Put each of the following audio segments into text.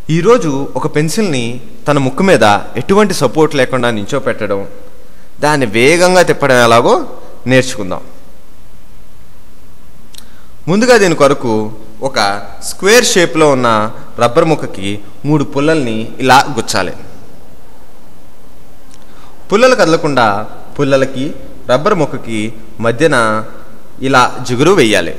ఈరోజు ఒక పెన్సిల్ని తన ముక్కు మీద ఎటువంటి సపోర్ట్ లేకుండా నించోపెట్టడం, దాన్ని వేగంగా తిప్పడం ఎలాగో నేర్చుకుందాం. ముందుగా దీని కొరకు ఒక స్క్వేర్ షేప్లో ఉన్న రబ్బర్ ముక్కకి 3 పుల్లల్ని ఇలా గుచ్చాలి. పుల్లలు కదలకుండా పుల్లలకి రబ్బర్ ముక్కకి మధ్యన ఇలా జిగురు వేయాలి.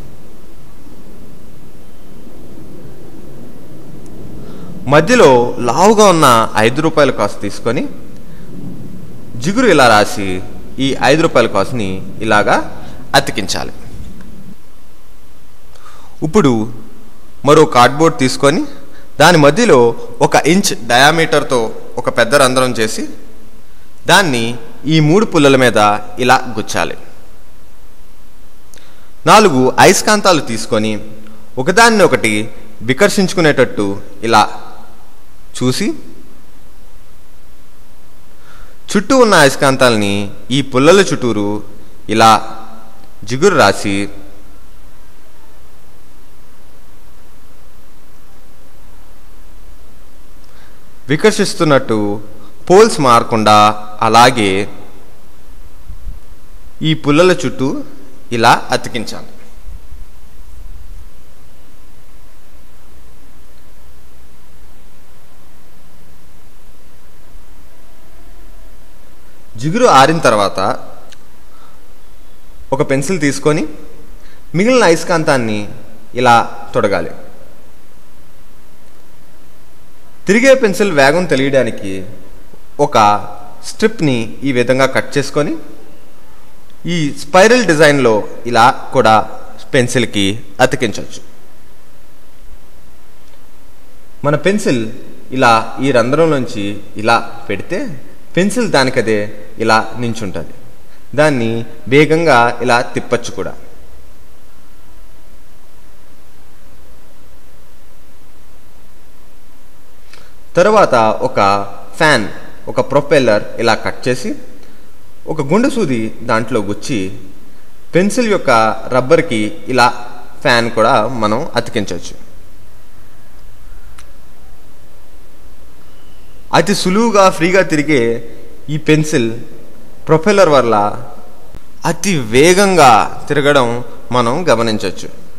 మధ్యలో లావుగా ఉన్న 5 రూపాయల కాసు తీసుకొని జిగురు ఇలా రాసి ఈ 5 రూపాయల కాసుని ఇలాగా అతికించాలి. ఇప్పుడు మరో కార్డ్బోర్డ్ తీసుకొని దాని మధ్యలో 1 ఇంచ్ డయామీటర్తో ఒక పెద్ద రంధ్రం చేసి దాన్ని ఈ 3 పుల్లల మీద ఇలా గుచ్చాలి. 4 అయస్కాంతాలు తీసుకొని ఒకదాన్ని ఒకటి వికర్షించుకునేటట్టు ఇలా చూసి చుట్టూ ఉన్న అయస్కాంతాలని ఈ పుల్లల చుట్టూరు ఇలా జిగురు రాసి వికర్షిస్తున్నట్టు పోల్స్ మారకుండా అలాగే ఈ పుల్లల చుట్టూ ఇలా అతికించాలి. జిగురు ఆరిన తర్వాత ఒక పెన్సిల్ తీసుకొని మిగిలిన అయస్కాంతాన్ని ఇలా తొడగాలి. తిరిగే పెన్సిల్ వేగం తెలియడానికి ఒక స్ట్రిప్ని ఈ విధంగా కట్ చేసుకొని ఈ స్పైరల్ డిజైన్లో ఇలా కూడా పెన్సిల్కి అతికించవచ్చు. మన పెన్సిల్ ఇలా ఈ రంధ్రంలోంచి ఇలా పెడితే పెన్సిల్ దానికదే ఇలా నించుంటుంది. దాన్ని వేగంగా ఇలా తిప్పచ్చు కూడా. తరువాత ఒక ఫ్యాన్, ఒక ప్రొపెల్లర్ ఇలా కట్ చేసి ఒక గుండు సూది దాంట్లో గుచ్చి పెన్సిల్ యొక్క రబ్బర్కి ఇలా ఫ్యాన్ కూడా మనం అతికించవచ్చు. అతి సులువుగా ఫ్రీగా తిరిగే ఈ పెన్సిల్ ప్రొపెల్లర్ వల్ల అతి వేగంగా తిరగడం మనం గమనించవచ్చు.